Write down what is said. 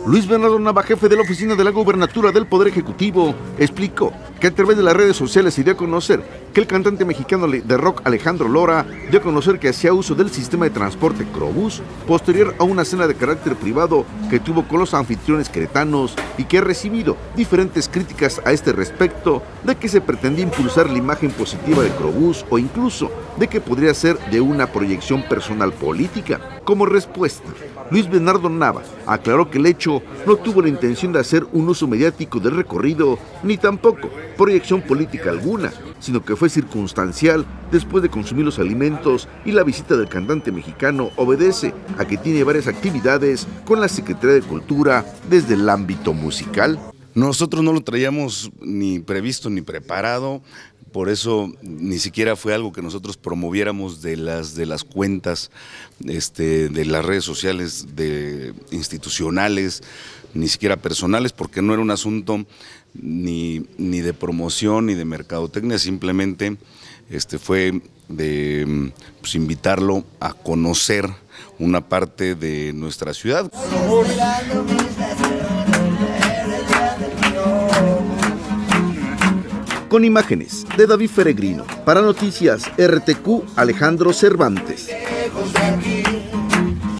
Luis Bernardo Nava, jefe de la oficina de la Gobernatura del Poder Ejecutivo, explicó que a través de las redes sociales se dio a conocer que el cantante mexicano de rock Alejandro Lora dio a conocer que hacía uso del sistema de transporte Crobús posterior a una cena de carácter privado que tuvo con los anfitriones queretanos y que ha recibido diferentes críticas a este respecto de que se pretendía impulsar la imagen positiva de Crobús o incluso de que podría ser de una proyección personal política. Como respuesta, Luis Bernardo Nava aclaró que el hecho no tuvo la intención de hacer un uso mediático del recorrido, ni tampoco proyección política alguna, sino que fue circunstancial después de consumir los alimentos y la visita del cantante mexicano obedece a que tiene varias actividades con la Secretaría de Cultura desde el ámbito musical. Nosotros no lo traíamos ni previsto ni preparado. Por eso ni siquiera fue algo que nosotros promoviéramos de las cuentas de las redes sociales institucionales, ni siquiera personales, porque no era un asunto ni de promoción ni de mercadotecnia, simplemente fue de invitarlo a conocer una parte de nuestra ciudad. Con imágenes de David Peregrino, para Noticias RTQ, Alejandro Cervantes.